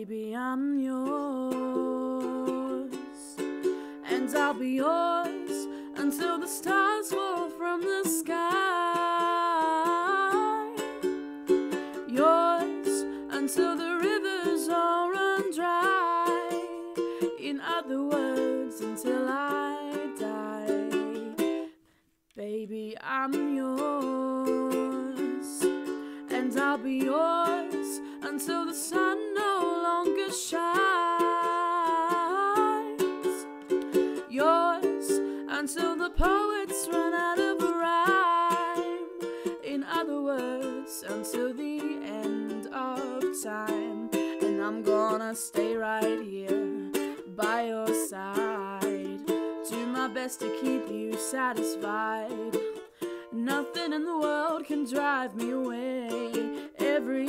Baby, I'm yours, and I'll be yours until the stars fall from the sky. Yours until the rivers all run dry. In other words, until I die. Baby, I'm yours, and I'll be yours until the sun no longer shines. Yours until the poets run out of rhyme. In other words, until the end of time. And I'm gonna stay right here by your side, do my best to keep you satisfied. Nothing in the world can drive me away. Every